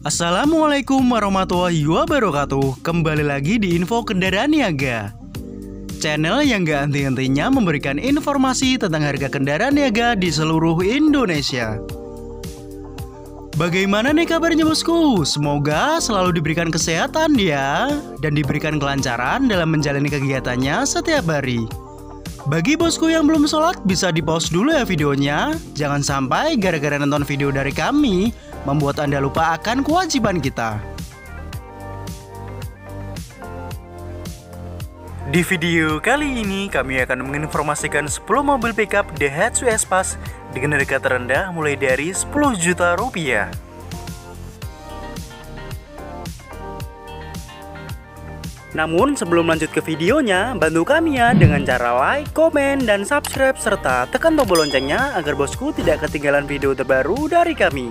Assalamualaikum warahmatullahi wabarakatuh. Kembali lagi di Info Kendaraan Niaga, channel yang gak henti-hentinya memberikan informasi tentang harga kendaraan niaga di seluruh Indonesia. Bagaimana nih kabarnya bosku? Semoga selalu diberikan kesehatan ya, dan diberikan kelancaran dalam menjalani kegiatannya setiap hari. Bagi bosku yang belum sholat, bisa di-pause dulu ya videonya. Jangan sampai gara-gara nonton video dari kami membuat Anda lupa akan kewajiban kita. Di video kali ini kami akan menginformasikan 10 mobil pickup Daihatsu S-Pass dengan harga terendah mulai dari 10 juta rupiah. Namun sebelum lanjut ke videonya, bantu kami ya dengan cara like, komen, dan subscribe serta tekan tombol loncengnya agar bosku tidak ketinggalan video terbaru dari kami.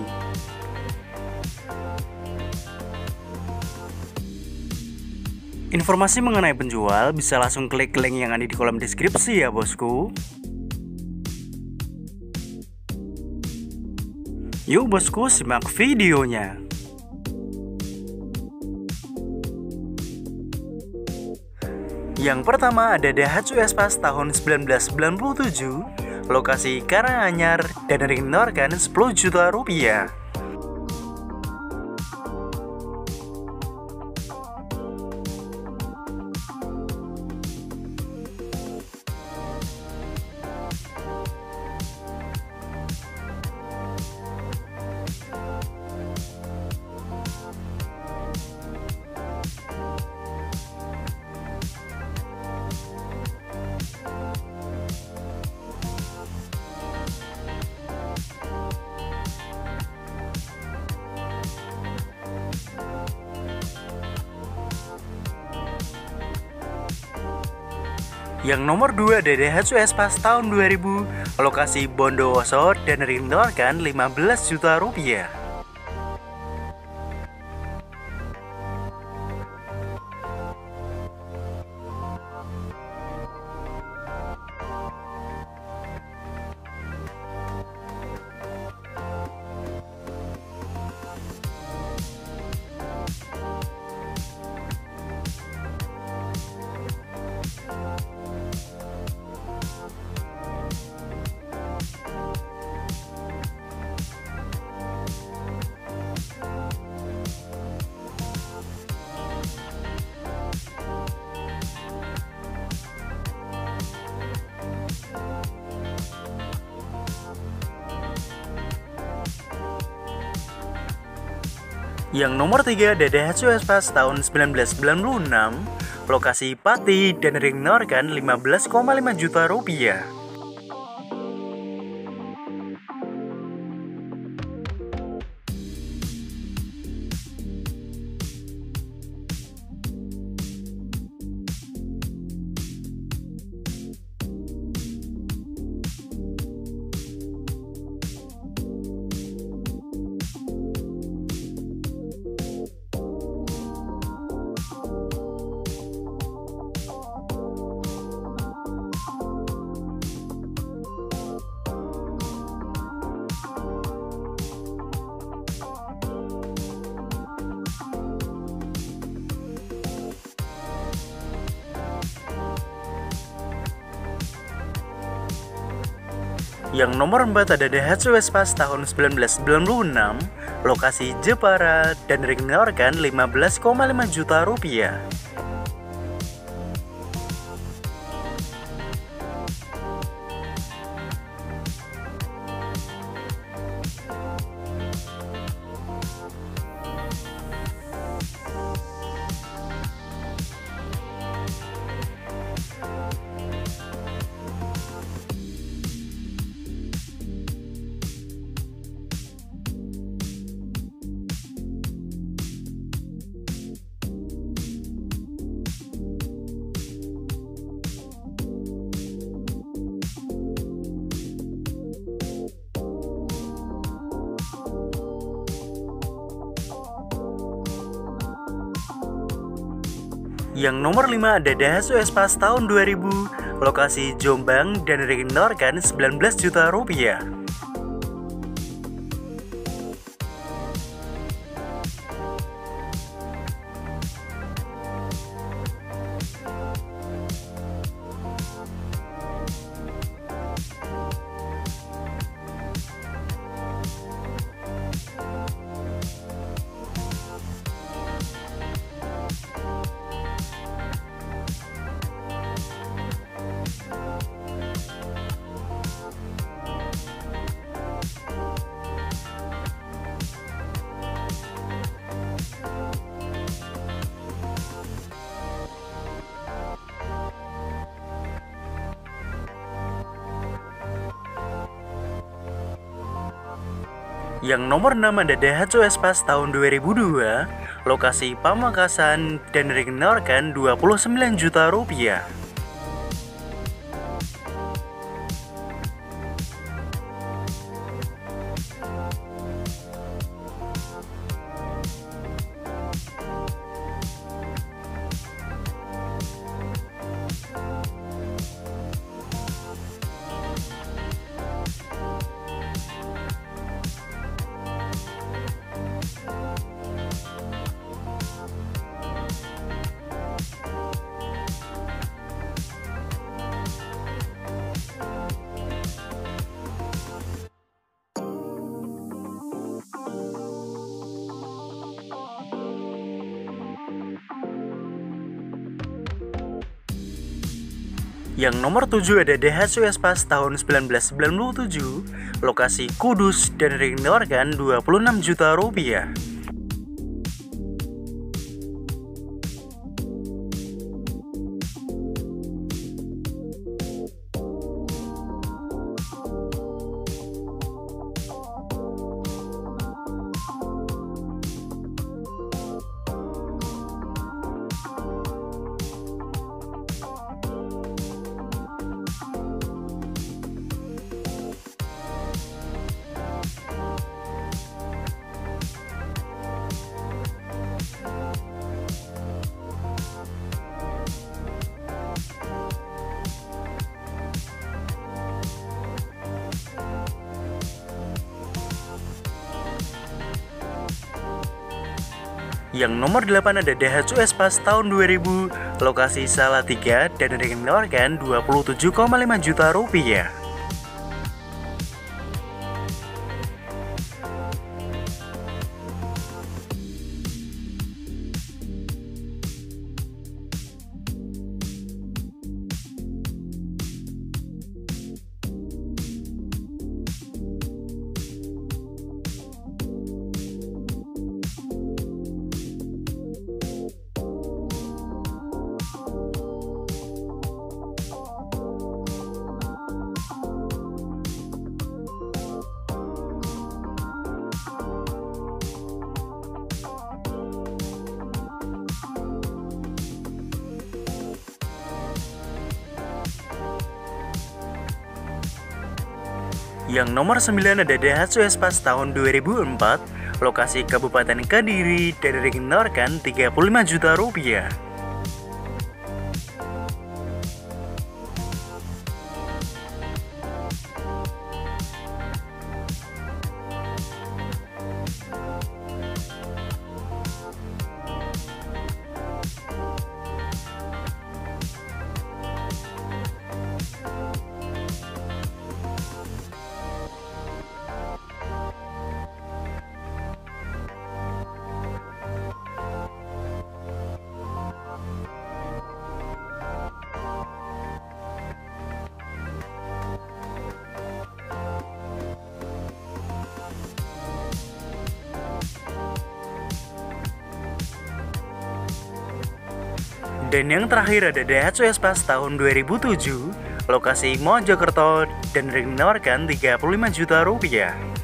Informasi mengenai penjual bisa langsung klik link yang ada di kolom deskripsi ya bosku. Yuk bosku, simak videonya. Yang pertama ada Daihatsu S-Pass tahun 1997, lokasi Karanganyar dan dikenakan 10 juta rupiah. Yang nomor 2 ada Daihatsu S-Pass tahun 2000, lokasi Bondowoso dan dikenakan 15 juta rupiah. Yang nomor 3 ada Daihatsu S-Pass tahun 1996, lokasi Pati dan dikenakan 15,5 juta rupiah. Yang nomor 4 ada Daihatsu S-Pass tahun 1996, lokasi Jepara dan dikenakan 15,5 juta rupiah. Yang nomor 5 ada Daihatsu S-Pass tahun 2000, lokasi Jombang dan dikenakan 19 juta rupiah. Yang nomor 6 ada Daihatsu Espas tahun 2002, lokasi Pamekasan dan dikenawarkan 29 juta rupiah. Yang nomor 7 ada Daihatsu Espas tahun 1997, lokasi Kudus dan dikenawarkan 26 juta rupiah. Yang nomor 8 ada Daihatsu Espas tahun 2000, lokasi Salatiga dan dikenawarkan 27,5 juta rupiah. Yang nomor 9 ada Daihatsu Espas tahun 2004, lokasi Kabupaten Kediri dan dikenawarkan 35 juta rupiah. Dan yang terakhir ada Daihatsu Espas tahun 2007, lokasi Mojokerto dan dikenawarkan 35 juta rupiah.